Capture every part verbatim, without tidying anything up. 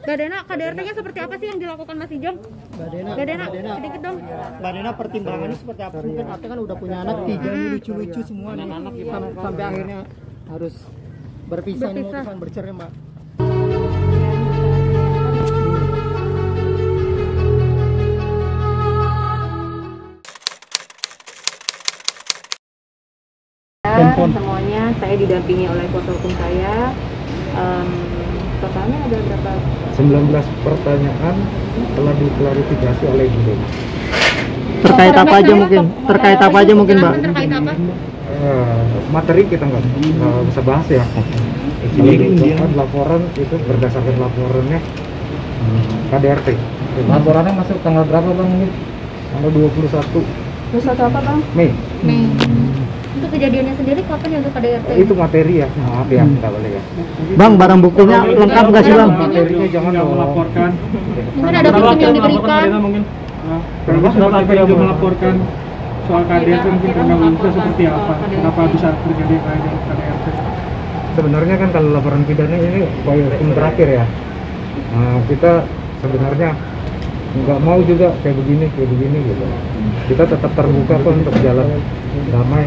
Mbak Dena, K D R T-nya seperti apa sih yang dilakukan Mas Ijong? Mbak Dena, Mbak Dena, Mbak Dena, sedikit dong. Mbak Dena pertimbangannya seperti apa? Mungkin Ate kan udah punya anak tiga nih, lucu-lucu semua nih. Sam- Sampai akhirnya harus berpisah, nih, Berpisah. memutuskan bercerai, Mbak. Semuanya saya didampingi oleh kuasa hukum saya. Um, totalnya ada berapa? sembilan belas pertanyaan telah diklarifikasi oleh Ibu. Terkait apa aja mungkin? Terkait apa aja mungkin, Mbak? Terkait apa? Eh, materi kita nggak nggak bisa bahas ya. Jadi kan laporan itu berdasarkan laporannya K D R T. Laporannya masuk tanggal berapa Bang? Tanggal dua puluh satu Terus satu apa Bang? Mei. Mei. Untuk kejadiannya sendiri kapan ya untuk K D R T? Itu materi ya, maaf ya, nggak boleh ya. Bang, barang buktinya lengkap nggak sih, Bang? Materinya jangan nggak dong. melaporkan. Mungkin ada bukti yang diberikan. Mungkin kalau sudah tidak melaporkan soal K D R T mungkin karena bisa seperti apa? Kenapa bisa terjadi K D R T? Sebenarnya kan kalau laporan pidana ini upaya hukum terakhir ya. Nah, kita sebenarnya nggak mau juga kayak begini kayak begini gitu. Kita tetap terbuka kok untuk jalan damai.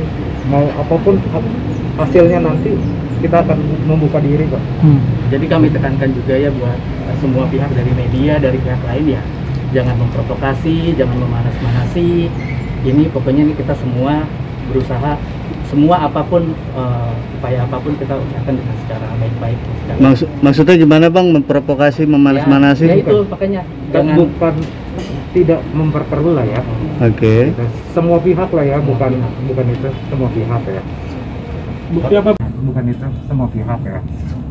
Mau apapun hasilnya nanti kita akan membuka diri kok. Hmm. Jadi kami tekankan juga ya buat semua pihak dari media, dari pihak lain ya, jangan memprovokasi, jangan memanas-manasi. Ini pokoknya ini kita semua berusaha, semua apapun uh, upaya apapun kita usahakan dengan secara baik-baik. Maksud, maksudnya gimana Bang, memprovokasi, memanas-manasi? Ya, ya itu makanya Dan jangan bukan tidak memperkeruh lah ya. Oke. Kita- Semua pihak lah ya, bukan bukan itu semua pihak ya. Bukti apa? Bukan itu semua pihak ya.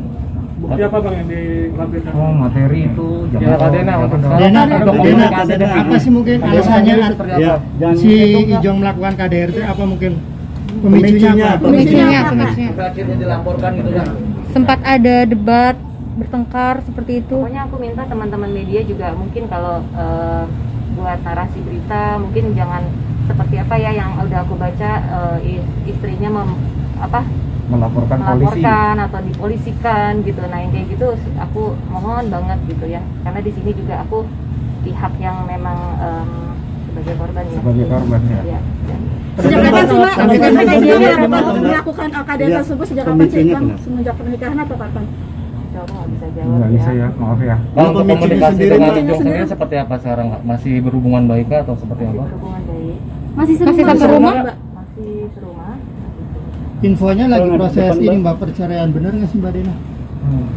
Bukti apa Bang yang dilampirkan? Oh, materi itu jangan. Ya, Kak Dena, untuk jangan- Dena, jangan- Dena, komunikasi Dena, dengan- apa sih mungkin alasannya Ya, si Ijong melakukan K D R T? Apa mungkin pemicunya apa? Pemicunya, pemicunya. akhirnya dilaporkan gitu kan. Sempat ada debat, bertengkar seperti itu. Pokoknya aku minta teman-teman media juga mungkin kalau eh, buat narasi berita mungkin jangan seperti apa ya yang udah aku baca, eh, is- istrinya mem, apa melaporkan polisi. melaporkan atau dipolisikan gitu. Nah yang kayak gitu aku mohon banget gitu ya, karena di sini juga aku pihak yang memang em, sebagai korban ya. Sebagai korban ya. Ya, dan Sejak kapan sih Mbak? Kami- Sejak kami- kapan kami- dia kami- dapat melakukan K D R T Iya. tersebut sejak kapan sih Pemicunya Bang? kenapa? Semenjak pernikahan atau kapan? jawab nggak bisa jawab Nggak bisa ya, maaf ya. Bang, untuk komunikasi dengan dengan Ijong Ijong sendiri sendiri seperti apa sekarang? Masih berhubungan baik kah atau seperti apa? berhubungan baik, Masih Masih satu rumah? masih serumah. Infonya lagi proses ini Mbak, perceraian, bener nggak sih Mbak Dena? Hmm.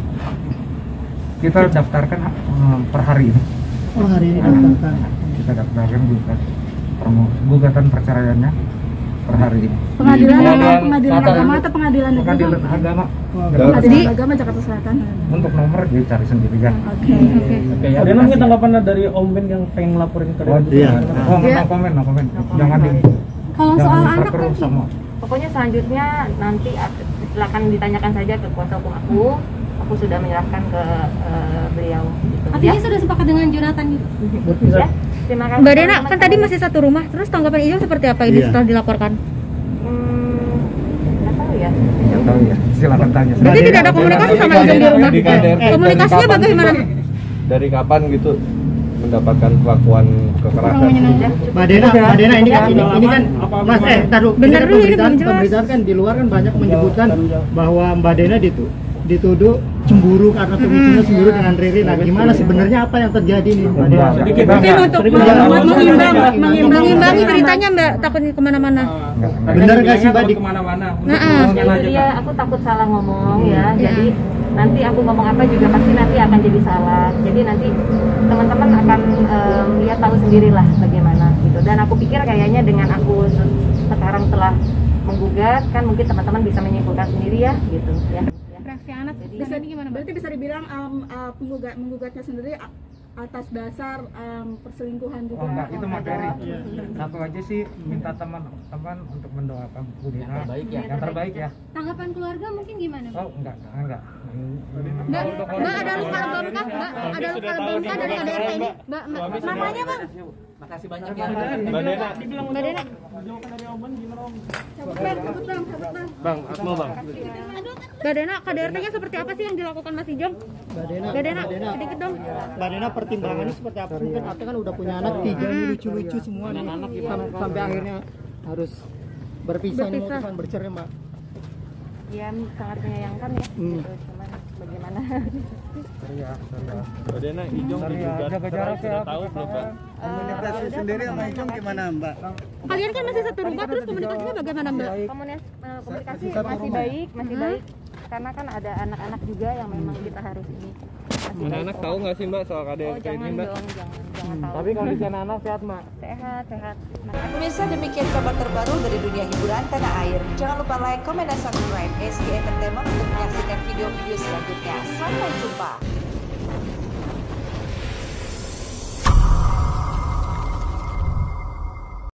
Kita daftarkan hmm, per hari ini. Oh, hari ini daftarkan. Kita daftarkan gugat permo- gugatan perceraiannya per hari ini. Pengadilan Pengadilan pengadilan Selatan. agama atau pengadilan negeri? Pengadilan Bang? agama. Pengadilan agama Jakarta Selatan. Untuk nomor dia cari sendiri ya. Oke. Oke. Oke ya. Ada mungkin tanggapan dari Om Ben yang pengen laporin ke Oh, Dewan? iya. Oh, Iya. no comment, no comment. Jangan di Kalau jangan soal anak diperkeruh nanti, sama. Pokoknya selanjutnya nanti ak- silakan ditanyakan saja ke kuasa hukum aku. Aku sudah menyerahkan ke eh, beliau. Gitu. artinya Ya? sudah sepakat dengan Jonathan gitu. Ya? Terima kasih. Mbak Dena, kan tadi masih satu rumah, terus tanggapan Ijong seperti apa ini Iya. setelah dilaporkan? Hmm, nggak tahu ya. Nggak tahu ya. Silakan tanya. Berarti tidak ada komunikasi sama Ijong di rumah? Di K D R T. Komunikasinya bagaimana? Dari kapan gitu mendapatkan kelakuan kekerasan? Mbak Dena, Mbak Dena ini kan ini, ini kan Mas eh taruh Bener dulu, ini pemberitaan, belum jelas. pemberitaan kan di luar kan banyak menyebutkan bahwa Mbak Dena ditu, dituduh cemburu karena pemicunya cemburu dengan Riri. Nah, gimana sebenarnya apa yang terjadi nih Mbak Dena? Sedikit Mungkin untuk Jangan- mengimbang, mengimbang. mengimbangi beritanya Mbak, takut kemana-mana. Bener nggak sih, Mbak, di- kemana-mana? Nah, Ya, itu dia, aku takut salah ngomong ya. Jadi nanti aku ngomong apa juga pasti nanti akan jadi salah. Jadi nanti teman-teman akan em, ya tahu sendirilah bagaimana gitu. Dan aku pikir kayaknya dengan aku se- sekarang telah menggugat kan mungkin teman-teman bisa menyimpulkan sendiri ya gitu ya. reaksi anak Bisa gimana? Berarti bisa dibilang um, uh, penggugat menggugatnya sendiri a- atas dasar um, perselingkuhan juga. Oh enggak, itu atau materi. ada- Satu aja sih minta teman-teman untuk mendoakan Bu Dina. Yang terbaik ya. Yang terbaik ya. Tanggapan keluarga mungkin gimana? Oh enggak, enggak, enggak. Mbak, Mbak ada luka lebam kah? Mbak ada luka lebam kah dari K D R T ini? Mbak, Mbak, namanya Bang? Makasih banyak ya. Mbak Dena. Mbak Dena. Cabut bang, cabut bang, cabut bang. Bang, Akmal bang. Mbak Dena, K D R T-nya seperti apa sih yang dilakukan Mas Ijong? Mbak Dena, Mbak Dena, Mbak Dena, sedikit dong. Mbak Dena pertimbangannya seperti apa? Mungkin Ate kan udah punya anak tiga nih, lucu-lucu semua nih. Sam- Sampai akhirnya harus berpisah, nih, Berpisah. memutuskan bercerai, Mbak. Ya sangat menyayangkan ya. Hmm. Gitu. Cuman bagaimana? Mbak Dena, Ijong Cari juga jaga jarak ya. sudah tahu belum Bang? Komunikasi sendiri sama Ijong gimana Mbak? Kalian kan masih satu rumah, terus komunikasinya bagaimana Mbak? Komunis, eh, komunikasi Satu masih rumah. baik, masih baik. Karena kan ada anak-anak juga yang memang kita harus ini. Masih baik. Anak tahu nggak sih Mbak soal K D R Oh T jangan ini Mbak? dong, jangan, jangan tahu. Tapi kondisi anak sehat Mak. Sehat, sehat. Pemirsa, demikian kabar terbaru dari dunia hiburan tanah air. Jangan lupa like, komen, dan subscribe S G Entertainment untuk menyaksikan video-video selanjutnya. Sampai jumpa.